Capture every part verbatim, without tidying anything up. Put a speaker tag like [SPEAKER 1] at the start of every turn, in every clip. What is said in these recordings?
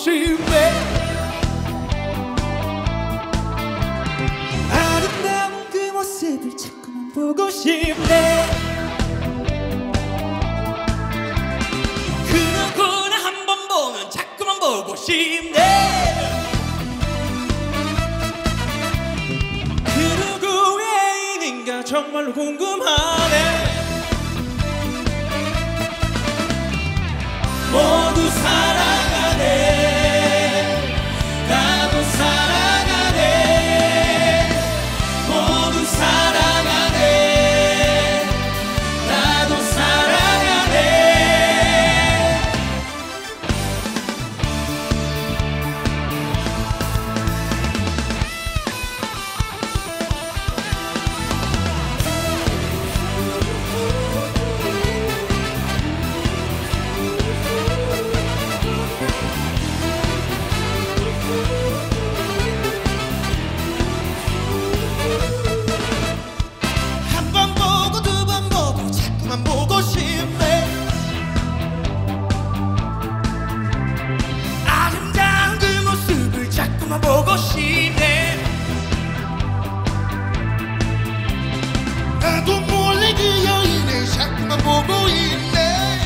[SPEAKER 1] 싶네. 아름다운 그 모습을 자꾸만 보고 싶네. 그 누구나 한 번 보면 자꾸만 보고 싶네. 그 누구의 애인인가 정말로 궁금하네. 모두 사랑하네. 나도 사랑하네. 모두 사랑하네. 나도 사랑하네. 한 번 보고 두 번 보고 자꾸만 보고 싶네. 아름다운 그 모습을 자꾸만 보고 싶네. 나도 몰래 그 여인을 자꾸만 보고 있네.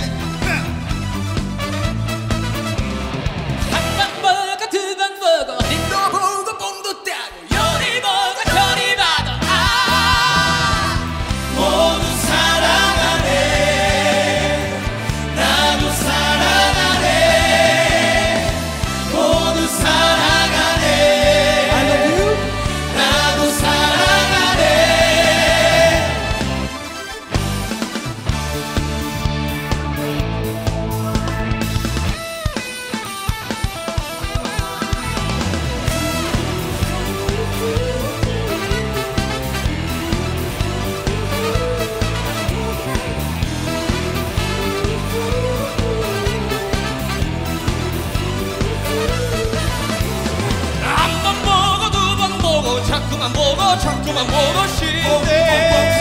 [SPEAKER 1] 한 번 보고 두 번 보고 님도 보고 뽕도 따고 요리 보고 저리 봐도 아 모두 사랑하네. 나도 사랑하네. 모두 사랑하네. I love you. 나도 사랑하네. 한 번 보고 두 번 보고 자꾸만 보고 자꾸만 보고 싶네.